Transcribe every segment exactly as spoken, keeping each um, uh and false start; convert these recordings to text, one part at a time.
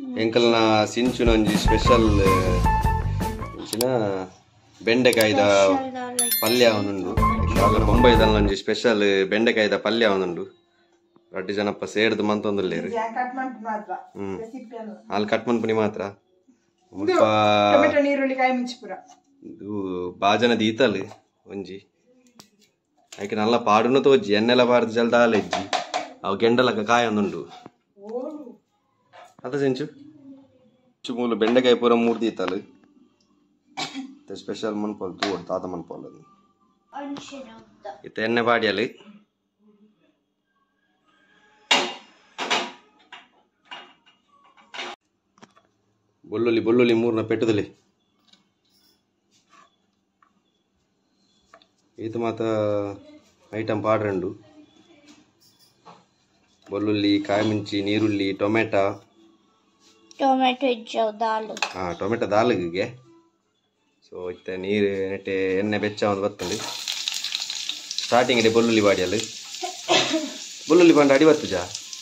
ಎಂಕಲ್ನ ಸಿಂಚುನೊಂಜಿ special ಇಂಚಿನ ಬೆಂಡೆಕಾಯ್ದ ಪಲ್ಯ ಅವನುಂಡು ಮುಂಬೈದಲ್ಲೊಂಜಿ special ಬೆಂಡೆಕಾಯ್ದ ಪಲ್ಯ ಅವನುಂಡು ರಡ್ಡು ಜನಪ್ಪ ಸೇರ್ದು ಮಂತೊಂದುಲ್ಲೇರು ಹ್ಮ್ ಅಲ್ಲಿ ಕಟ್ ಮನ್ಪುನಿ ಮಾತ್ರ ಇದು ಬಾಜನದ ಈತಲ್ ಒಂಜಿ ಆಯ್ಕೆ ನಲ್ಲ ಪಾಡುನ ತೋಜಿ ಎಣ್ಣೆಲ್ಲ ಪಾಡ್ದು ಜಲ್ದ ಹಾಲು ಇಜ್ಜಿ ಅವು ಗೆಂಡಲಕ್ಕ ಕಾಯ ಒಂದುಂಡು ಅದ ಸಿಂಚು ಮೂಲ ಬೆಂಡೆಕಾಯಿ ಪೂರ ಮೂರ್ತಿ ಇತ್ತಲ್ಲ ಸ್ಪೆಷಲ್ ಮನ್ಪಲ್ ತೂಡ್ ತಾತ ಮನ್ಪಲ್ ಅದು ಇತ್ತ ಎಣ್ಣೆ ಪಾಡಿಯಲ್ಲಿ ಬೊಳ್ಳುಳ್ಳಿ ಬೊಳ್ಳುಳ್ಳಿ ಮೂರ್ನ ಪೆಟ್ಟದಲ್ಲಿ ಇದು ಮಾತ ಐಟಮ್ ಪಾಡ್ರಂಡು ಬೊಳ್ಳುಳ್ಳಿ ಕಾಯಿಮುಂಚಿ ನೀರುಳ್ಳಿ ಟೊಮೆಟೊ ಟೊಮೆಟೊ ಇಜ್ಜವು ದಾಲ್ ಹಾ ಟೊಮೆಟೊ ದಾಲ್ಗೆ ಸೊ ಇತ್ತೆ ನೀರು ನೆಟ್ಟೆ ಎಣ್ಣೆ ಬೆಚ್ಚ ಒಂದು ಬರ್ತಂడి ಸ್ಟಾರ್ಟಿಂಗ್ ಇದೆ ಬೊಳ್ಳುಳ್ಳಿ ಬಾಡಿಯಲ್ಲಿ ಬೊಳ್ಳುಳ್ಳಿ ಬಾಂಡ ಅಡಿ ಬರ್ತುಜಾ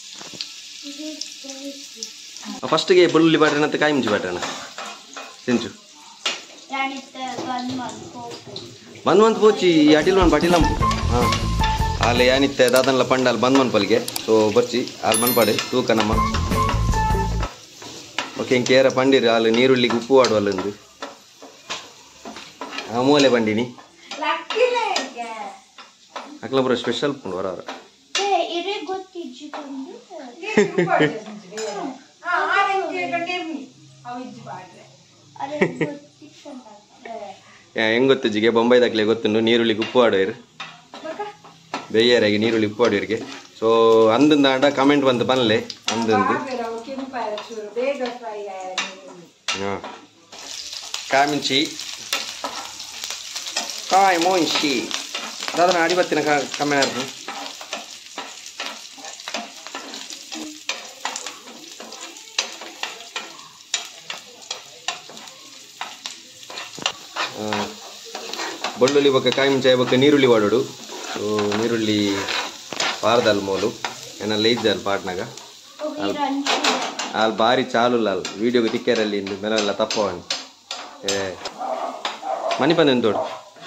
ಫಸ್ಟ್ಗೆ ಬೊಳ್ಳುಳ್ಳಿ ಬಾಡ್ರನಂತ ಕಾಯಿ ಮುಂಚಿ ಬಾಡ್ರನ ಸಿಂಚು ಬಂದ್ ಮಂತ್ ಪೋಚಿ ಅಡಿಲ್ ಮನ್ ಬಡಿಲ್ ಹಾ ಅಲ್ಲಿ ಏನಿತ್ತೆ ದಾದನ್ಲ ಪಂಡಲ್ ಬಂದ್ ಮನ್ ಪಲ್ಗೆ ಸೊ ಬರ್ಚಿ ಅಲ್ಲಿ ಮನ್ಪಾಡೆ ತೂಕ ನಮ್ಮ ಓಕೆ ಇಂಕೇರ ಪಂಡಿರಿ ಅಲ್ಲಿ ನೀರುಳ್ಳಿಗೆ ಉಪ್ಪು ಆಡುವಲ್ಲೊಂದು ಆ ಮೂಲೆ ಬಂಡಿನಿ ಅಕ್ಲ ಬರೋ ಸ್ಪೆಷಲ್ ಪುಂಡು ಹೊರ ಹೆಂಗ್ ಗೊತ್ತಿಜಿಗೆ ಬೊಂಬೈ ದಾಖಲೆ ಗೊತ್ತುಂಡು ನೀರುಳ್ಳಿಗೆ ಉಪ್ಪು ಆಡೋರು ಬೇಯರಾಗಿ ನೀರುಳ್ಳಿ ಉಪ್ಪು ಆಡೋರಿಗೆ ಸೊ ಅಂದಿಂದ ಆಡ ಕಮೆಂಟ್ ಬಂತು ಬನ್ಲೆ ಅಂದಂದು ಹಾಂ ಕಾಯಿ ಮುಂಚಿ ಕಾಯಿ ಮುಂಚಿ ಅದಾದ ಅಡಿ ಬರ್ತೀನ ಕಮ್ಮಿ ಆದ್ರು ಬೊಳ್ಳುಳ್ಳಿ ಬೊಕ್ಕ ಕಾಯಿ ಮುಂಚೆ ಬೊಕ್ಕ ನೀರುಳ್ಳಿ ವಾಡೋಡು ಸೊ ನೀರುಳ್ಳಿ ಪಾರ್ದಲ್ ಮೋಲು ಏನೆಲ್ಲ ಇದ್ದೆ ಅಲ್ಲಿ ಪಾಟ್ನಾಗ ಅಲ್ಲಿ ಅಲ್ಲಿ ಭಾರಿ ಚಾಲುಲ್ಲ ಅಲ್ಲಿ ವೀಡಿಯೋಗೆ ತಿಕ್ಕರಲ್ಲಿ ಇಂದು ಮೇಲೆಲ್ಲ ತಪ್ಪವಣಿ ಏ ಮನಿ ಬಂದ ತೋಡು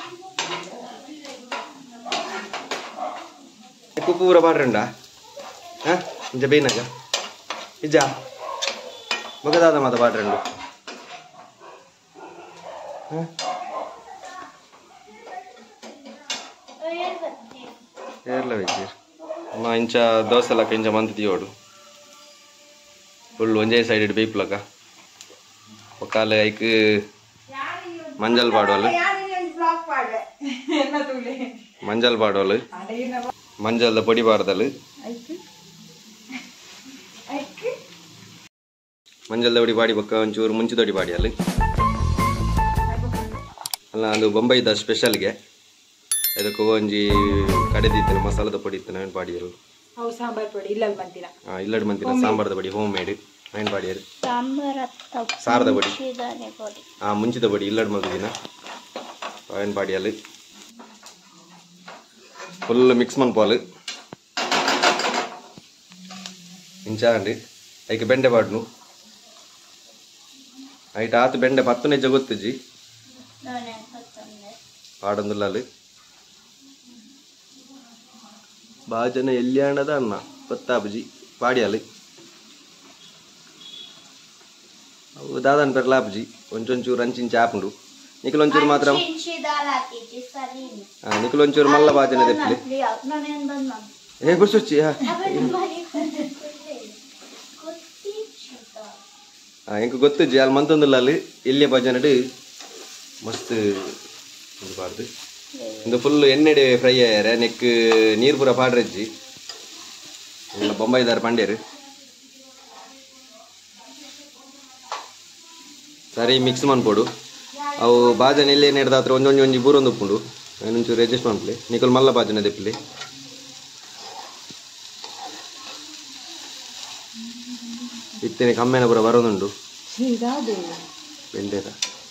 ಉಪ್ಪು ಪೂರ ಪಾಡ್ರಂಡ ಹಾಂ ಇಂಜ ಬೇಯ್ನಾಗ ಇಜ್ಜ ಬೊಗದಾದ ಮಾತ ಪಾಡ್ರಂಡು ಹಾಂ ಏರ್ಲ ವೆಜ್ಜೀರ್ ಅಮ್ಮ ಇಂಚ ದೋಸೆಲಕ್ಕ ಇಂಚ ಮಂತ್ ತಿಯೋಡು ಫುಲ್ ಒಂಜೇ ಸೈಡ್ ಇಟ್ಟು ಬೇಯ್ಪುಲಕ ಒಕ್ಕಾಲ ಐಕ್ ಮಂಜಲ್ ಪಾಡೋಲು ಮಂಜಲ್ ಪಾಡೋಲು ಮಂಜಲ್ದ ಪೊಡಿ ಪಾಡ್ದಲು ಮಂಜಲ್ದ ಪೊಡಿ ಪಾಡಿ ಬೊಕ್ಕ ಒಂಚೂರು ಮುಂಚಿದೊಡಿ ಪಾಡಿ ಅಲ್ಲಿ ಅಲ್ಲ ಅದು ಬೊಂಬೈದ ಸ್ಪೆಷಲ್ಗೆ ಇದಕ್ಕೆ ಒಂಜಿ ಕಡೆದಿತ್ತೇನೆ ಮಸಾಲದ ಪೊಡಿ ಇತ್ತು ನವೀನ್ ಪಾಡಿಯರು ಸಾಂಬಾರ್ ಪೊಡಿ ಇಲ್ಲದ ಮಂತಿನ ಹಾಂ ಇಲ್ಲಡ್ ಮಂತಿನ ಸಾಂಬಾರದ ಪೊಡಿ ಹೋಮ್ ಮೇಡ್ ನವೀನ್ ಪಾಡಿಯರು ಸಾರದ ಪೊಡಿ ಹಾಂ ಮುಂಚಿದ ಪೊಡಿ ಇಲ್ಲಡ್ ಮಗುದಿನ ನವೀನ್ ಪಾಡಿಯಲ್ಲಿ ಫುಲ್ ಮಿಕ್ಸ್ ಮನ್ಪಾಲು ಇಂಚಾಂಡಿ ಐಕೆ ಬೆಂಡೆ ಪಾಡ್ನು ಐಟ್ ಆತು ಬೆಂಡೆ ಪತ್ತು ನೆಜ್ಜ ಗೊತ್ತುಜಿ ಪಾಡೊಂದುಲ್ಲಲ್ಲಿ ಬಾಜನ ಎಲ್ಲಿಯಾಣದ ಅನ್ನ ಗೊತ್ತಾಬುಜಿ ಪಾಡಿಯಲ್ಲಿ ಅವು ದಾದನ್ ಪೆರ್ಲಾಬುಜಿ ಒಂಚೊಂಚೂರು ಅಂಚಿಂಚ ಆಪುಂಡು ನಿಖಲ್ ಒಂಚೂರು ಮಾತ್ರ ಹಾಂ ನಿಖಲ್ ಒಂಚೂರು ಮಲ್ಲ ಬಾಜನ ತೆಪ್ಪಲಿ ಏ ಗುರ್ಸುಚ್ಚಿ ಹಾಂ ಎಂಕ ಗೊತ್ತುಜ್ಜಿ ಅಲ್ಲಿ ಮಂತೊಂದುಲ್ಲ ಅಲ್ಲಿ ಇಲ್ಲೇ ಬಾಜನಡು ಮಸ್ತ್ ಬಾರ್ದು ಇದು ಫುಲ್ ಎಣ್ಣೆಡೆ ಫ್ರೈ ಆಯ್ಯಾರ ನೆಕ್ ನೀರು ಪೂರ ಪಾಡ್ರಜ್ಜಿ ಎಲ್ಲ ಬೊಂಬೈದಾರ ಪಂಡ್ಯರು ಸರಿ ಮಿಕ್ಸ್ ಮನ್ಪೋಡು ಅವು ಬಾಜನ ಎಲ್ಲೇ ನೆಡ್ದ ಹತ್ರ ಒಂದೊಂದು ಒಂಜಿ ಬೂರೊಂದು ಉಪ್ಪುಂಡು ಇನ್ನೊಂಚೂರು ಅಡ್ಜಸ್ಟ್ ಮನ್ಪಲಿ ನಿಕಲ್ ಮಲ್ಲ ಬಾಜನ ದೆಪ್ಪಲಿ ಇತ್ತೇನೆ ಕಮ್ಮೆನ ಪೂರ ಬರೋದುಂಡು ಬೆಂಡೆದ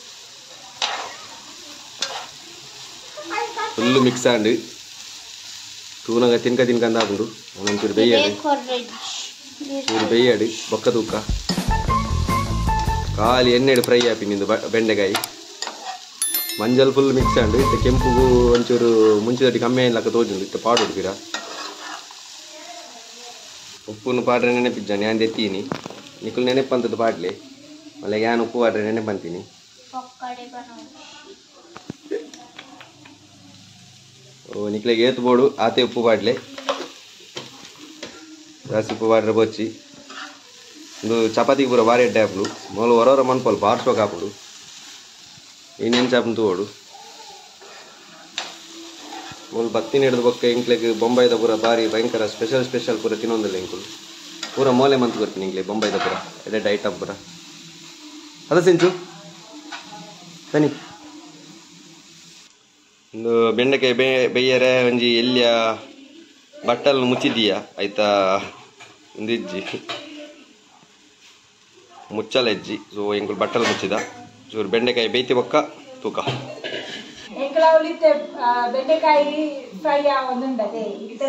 ಫುಲ್ಲು ಮಿಕ್ಸ್ ಆಂಡು ತೂನಗ ತಿನ್ಕ ತಿನ್ಕಂದ ಆಪುಂಡು ಒಂಚೂರು ಬೇಯ್ಯಾಡು ಚೂರು ಬೇಯ್ಯಾಡು ಬೊಕ್ಕ ತೂಕ ಖಾಲಿ ಎಣ್ಣೆಡು ಫ್ರೈ ಆಪಿನಿಂದು ಬೆಂಡೆಕಾಯಿ ಮಂಜಲ್ ಫುಲ್ ಮಿಕ್ಸ್ ಅಂಡು ಇತ್ತ ಕೆಂಪುಗೂ ಒಂಚೂರು ಮುಂಚೆ ಕಮ್ಮಿ ಆಯ್ಲಕ್ಕ ತೋಜುಂಡು ಇತ್ತ ಪಾಡು ಹುಡುಗಿರ ಉಪ್ಪುನು ಪಾಡ್ರೆ ನೆನಪಿದ್ದ ನಾನು ಎತ್ತೀನಿ ನಿಕ್ಕಲು ನೆನಪಂತದ್ದು ಪಾಡ್ಲಿ ಮಳೆ ಯಾನು ಉಪ್ಪು ಪಾಡ್ರೆ ನೆನಪಂತೀನಿ ಓ ನಿಕ್ಲೆಗೆ ಏತು ಬೋಡು ಆತೆ ಉಪ್ಪು ಪಾಡ್ಲೆ ಜಾಸ್ತಿ ಉಪ್ಪು ಪಾಡ್ರೆ ಬೊಚ್ಚಿ ಒಂದು ಚಪಾತಿಗೆ ಪೂರ ಭಾರಿ ಎಡ್ಡೆ ಹಾಪುಡು ಮೊದಲು ಹೊರವರ ಮನ್ಪಲ್ ಬಾರ್ಸ್ಬೇಕು ಹಾಪುಡು ಇನ್ನೇನು ಚಾಪನ್ ತೋಡು ಮೊದಲು ಬತ್ತಿ ಹಿಡಿದು ಬೊಕ್ಕ ಇಂಕ್ಲೆಗೆ ಬೊಂಬೈದ ಪೂರ ಭಾರಿ ಭಯಂಕರ ಸ್ಪೆಷಲ್ ಸ್ಪೆಷಲ್ ಪೂರ ತಿನ್ನೊಂದಿಲ್ಲ ಇಂಕುಲು ಪೂರ ಮೋಲೆ ಮಂತ್ ಕೊಡ್ತೀನಿ ಇಂಕ್ಲೆ ಬೊಂಬೈದ ಪೂರ ಎಡೆಡ್ ಐಟಮ್ ಪೂರ ಅದ ಸಿಂಚು ಸನಿ ಒಂದು ಬೆಂಡೆಕಾಯಿ ಬೇ ಬೇಯರೆ ಒಂಜಿ ಎಲ್ಲಿಯ ಬಟ್ಟಲ್ ಮುಚ್ಚಿದೀಯ ಆಯ್ತಾ ಒಂದು ಇಜ್ಜಿ ಮುಚ್ಚಲ ಇಜ್ಜಿ ಸೊ ಇಂಕುಲು ಬಟ್ಟಲ್ ಮುಚ್ಚಿದ ಚೂರು ಬೆಂಡೆಕಾಯಿ ಬೇಯ್ತಿ ಬೊಕ್ಕ ತೂಕ ಬೆಂಡೆಕಾಯಿ ಫ್ರೈ ಒಂದುಂಡದೆ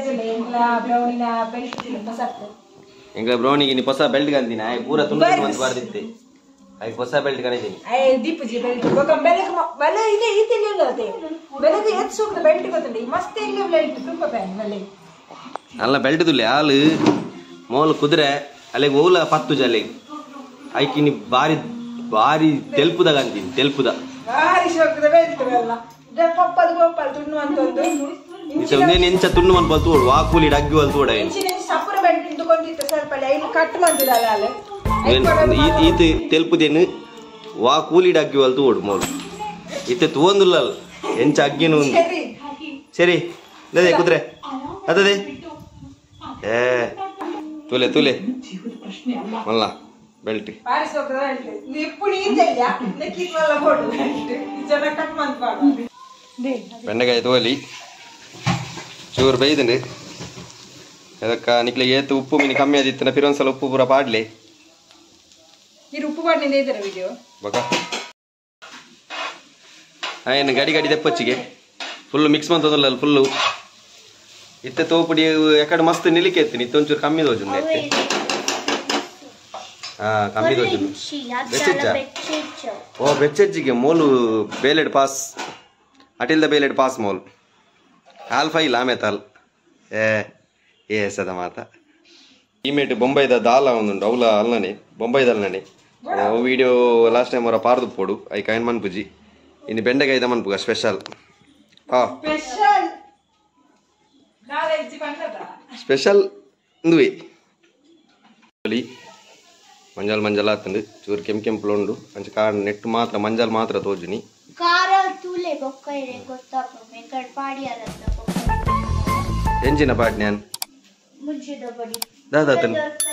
ಎಂಗ್ಲ ಬ್ರೌನಿಗೆ ನೀ ಹೊಸ ಬೆಲ್ಟ್ ಕಂತೀನಿ ಆಯ್ ಪೂರ ತುಂಬ ಮಂತ್ ಬಾರ್ದಿತ್ತೆ ಆಯ್ ಹೊಸ ಬೆಲ್ಟ್ ಕಣಿತೀನಿ ದೀಪಜಿ ಬೆಲ್ಟ್ ಬೆಳಗ್ಗೆ ಬೆಲೆ ಇದೆ ಈ ತಿಂಡಿ ಬೆಳಗ್ಗೆ ಎತ್ತು ಸೂಕ್ತ ಬೆಲ್ಟ್ ಗೊತ್ತುಂಟು ಮಸ್ತ್ ಇಲ್ಲ ಬೆಲ್ಟ್ ತುಂಬ ಪ್ಯಾನ್ ಬೆಲೆ ಅಲ್ಲ ಬೆಲ್ಟ್ ತುಲ್ಲೆ ಹಾಲು ಮೋಲು ಕುದುರೆ ಅಲ್ಲಿಗೆ ಓಲ ಪತ್ತು ಜಲೆ ಐಕಿನಿ ಬಾರಿ ಬಾರಿ ತೆಲ್ಪುದಾಗ ಅಂತೀನಿ ತೆಲ್ಪುದ ಭಾರಿ ಶೋಕದ ಬೆಲ್ಟ್ ಎಲ್ಲ ಪಪ್ಪದ ಗೋಪಾಲ್ ತುಣ್ಣುವಂತದ್ದು ಒಂದೇನು ಎಂಚ ತುಣ್ಣು ಮನ್ ಬಲ್ ತೋಡು ಆ ಕೂಲಿ ಡಗ್ಗಿ ಬಲ್ ತೋಡ ಸಪುರ ಬೆಲ್ಟ್ ಇಟ್ಟುಕೊಂಡಿತ್ತು ಸ್ವಲ್ಪ ಐದು ಕಟ್ ಮಾಡ್ತಿದ್ದಲ್ಲ ಅಲ್ಲ ಈತ ತೆಲ್ಪುದೇನು ವಾ ಕೂಲಿ ಡಗ್ಗಿ ಬಲ್ ತೋಡು ಮೋಲು ಇತ್ತೆ ತೂಂದಿಲ್ಲ ಎಂಚ ಅಗ್ಗಿನೂ ಒಂದು ಸರಿ ಅದೇ ಕುದ್ರೆ ಅದೇ ಏ ತುಲೆ ತುಲೆ ಮಲ್ಲ ಬೆಲ್ಟ್ ಬೆಂಡೆಕಾಯಿ ತೋಲಿ ಚೂರು ಬೈದಂಡು ಅದಕ್ಕೆ ನಿಕ್ಲೆ ಏತು ಉಪ್ಪು ಮೀನು ಕಮ್ಮಿ ಆದಿತ್ತು ಪಿರೊಂದ್ಸಲ ಉಪ್ಪು ಪೂರ ಪಾಡ್ಲಿ ಉಪ್ಪು ಪಾಡ್ಲಿಂದ ಇದ್ದಾರೆ ವಿಡಿಯೋ ಬಕ ಏನು ಗಡಿ ಗಡಿ ದೆಪ್ಪಚ್ಚಿಗೆ ಫುಲ್ಲು ಮಿಕ್ಸ್ ಮಾಡ್ತದಲ್ಲ ಫುಲ್ಲು ಇತ್ತೆ ತೋಪುಡಿ ಯಾಕಡೆ ಮಸ್ತ್ ನಿಲಿಕೆ ಎತ್ತೀನಿ ಇತ್ತೊಂಚೂರು ಕಮ್ಮಿ ದೋಜು ಹಾ ಕಮ್ಮಿ ದೋಜು ಬೆಚ್ಚೆಚ್ಚ ಓ ಬೆಚ್ಚೆಜ್ಜಿಗೆ ಮೋಲು ಬೇಲೆಡ್ ಪಾಸ್ ಅಟಿಲ್ದ ಬೇಲೆಡ್ ಪಾಸ್ ಮೋಲ್ ಆಲ್ಫಾ ಇಲ್ಲ ಆಮೆ ತಾಲ್ ಏ ಏ ಸದ ಮಾತ ಈಮೇಟ್ ಬೊಂಬೈದ ದಾಲ ಒಂದುಂಡು ಅವಲ ಅಲ್ಲನೆ ಬೊಂಬೈದ ಅಲ್ಲನೆ ವಿಡಿಯೋ ಲಾಸ್ಟ್ ಟೈಮ್ ಅವರ ಪಾರ್ದು ಪೋಡು ಐ ಕೈನ್ ಮನ್ಪುಜಿ ಇನ್ನು ಬೆಂಡೆಕಾಯ್ದ ಮನ್ಪುಗ ಸ್ಪೆಷಲ್ ಹಾ ಸ್ಪೆಷಲ್ ಇಂದುವೆ ಮಂಜಲ್ ಮಂಜಲ್ ಆತಂಡು ಚೂರು ಕೆಂಪು ಕೆಂಪು ಉಂಡು ಅಂಚ ಕಾರ್ ನೆಟ್ಟು ಮಾತ್ರ ಮಂಜಲ್ ಮಾತ್ರ ತೋಜುನಿ ಎಂಚಿನ ಪಾಟ್ ನ್ಯಾನ್ ದಾದಾತನ್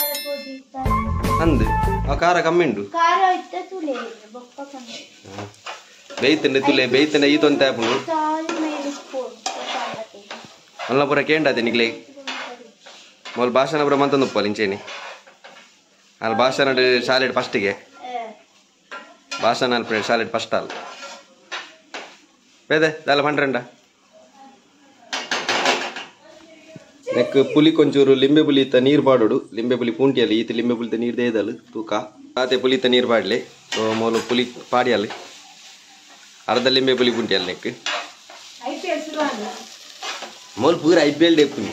ಅಂದು ಆ ಖಾರ ಕಮ್ಮಿ ಉಂಡು ಬೇಯ್ತಂಡೆ ತುಲೆ ಬೇಯ್ತಂಡೆ ಈತೊಂತ ಆಪುಂಡು ಅಲ್ಲ ಪೂರ ಕೇಂಡಾತೆ ನಿಗ್ಲೆ ಮೊಲ್ ಭಾಷಣ ಪೂರ ಮಂತೊಂದು ಉಪ್ಪಲ್ ಇಂಚೇನಿ ಅಲ್ಲಿ ಭಾಷಣ ಶಾಲೆಡ್ ಫಸ್ಟಿಗೆ ಭಾಷಣ ಅಲ್ಲಿ ಶಾಲೆಡ್ ಫಸ್ಟ್ ಅಲ್ಲ ಬೇದೆ ದಾಲ ಪಂಡ್ರಂಡ ನೆಕ್ ಪುಲಿ ಕೊಂಚೂರು ಲಿಂಬೆ ಪುಲಿ ಇತ್ತ ನೀರು ಪಾಡೋಡು ಲಿಂಬೆ ಪುಲಿ ಪೂಂಟಿಯಲ್ಲಿ ಈತ ಲಿಂಬೆ ಪುಲಿತ ನೀರು ದೇದಲು ತೂಕ ಆತೆ ಪುಲಿತ ನೀರು ಪಾಡ್ಲಿ ಸೊ ಮೊಲು ಪುಲಿ ಪಾಡಿಯಲ್ಲಿ ಅರ್ಧ ಲಿಂಬೆ ಪುಲಿ ಪುಂಟಿಯಲ್ಲಿ ನೆಕ್ ಮೊಲ್ ಪೂರ ಐ ಪಿ ಎಲ್ ಡೇಪುನಿ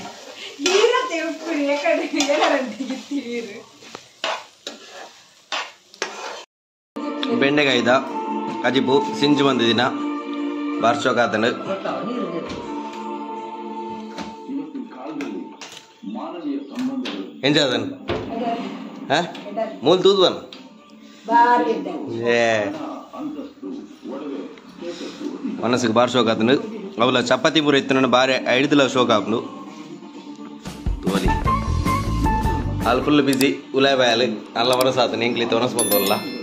ಬೆಂಡೆಕಾಯ್ದ ಕಜಿಪು ಸಿಂಜು ಬಂದ ದಿನ ಬಾರ್ಸೋಕಾತನು ಎಂಜಾದನು ಹಾ ಮೂಲ್ ತೂದ್ವನ್ ಏ ಮನಸ್ಸಿಗೆ ಬಾರ್ ಶೋಕಾತನು ಅವಲ ಚಪಾತಿ ಪೂರ ಇತ್ತು ಬಾರಿ ಐಡ್ದಿಲ್ಲ ಶೋಕಾಪ್ನು ತೋಲಿ ಅಲ್ಲಿ ಫುಲ್ ಬಿಸಿ ಉಲಾಯ್ ಬಾಯಲು ಅಲ್ಲ ಹೊರಸಾತನು ಎಂಕ್ಲಿತ್ತು ಹೊನಸ್ ಬಂದವಲ್ಲ